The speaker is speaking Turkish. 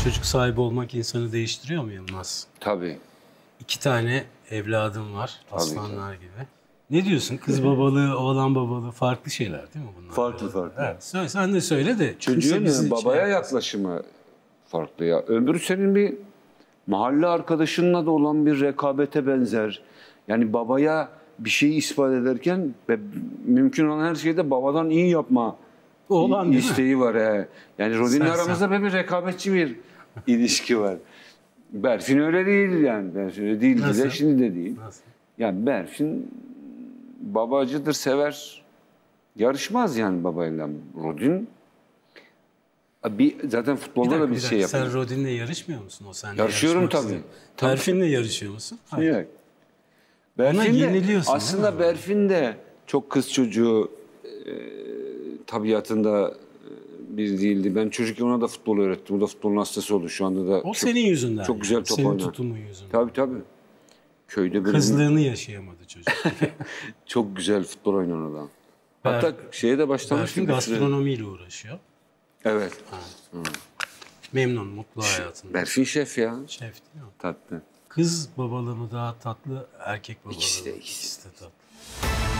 Çocuk sahibi olmak insanı değiştiriyor mu Yılmaz? Tabii. 2 tane evladım var, aslanlar tabii. gibi. Ne diyorsun? Kız babalığı, oğlan babalığı farklı şeyler değil mi bunlar? Farklı. Evet, sen de söyle de. Çocuğun babaya yaklaşımı farklı ya. Öbürü senin bir mahalle arkadaşınla da olan bir rekabete benzer. Yani babaya bir şeyi ispat ederken mümkün olan her şeyde babadan iyi yapma isteği var. He. Yani Rodin'le aramızda böyle bir rekabetçi bir ilişki var. Berfin öyle değil yani. Berfin öyle değildi de şimdi de değil. Nasıl? Yani Berfin babacıdır, sever. Yarışmaz yani babayla. Rodin zaten futbolda da bir şey yapıyor. Sen Rodin'le yarışmıyor musun? O seninle yarışıyorum tabii. Berfin'le yarışıyor musun? Hayır. Ona yeniliyorsun. Aslında Berfin de çok kız çocuğu tabiatında bir değildi. Ben çocukken ona da futbol öğrettim. O da futbolun hastası oldu. Şu anda da o senin yüzünden. Çok güzel top oynar. Senin tutumun yüzünden. Tabii. Köyde böyle kızlığını yaşayamadı çocuk. çok güzel futbol oynar o da. Hatta şeye de başlamıştı. Berfin gastronomiyle uğraşıyor. Evet. Memnun, mutlu hayatında. Berfin şef ya. Şef değil mi? Tatlı. Kız babalığı mı daha tatlı, erkek babalığı mı? İkisi de. İkisi de tatlı.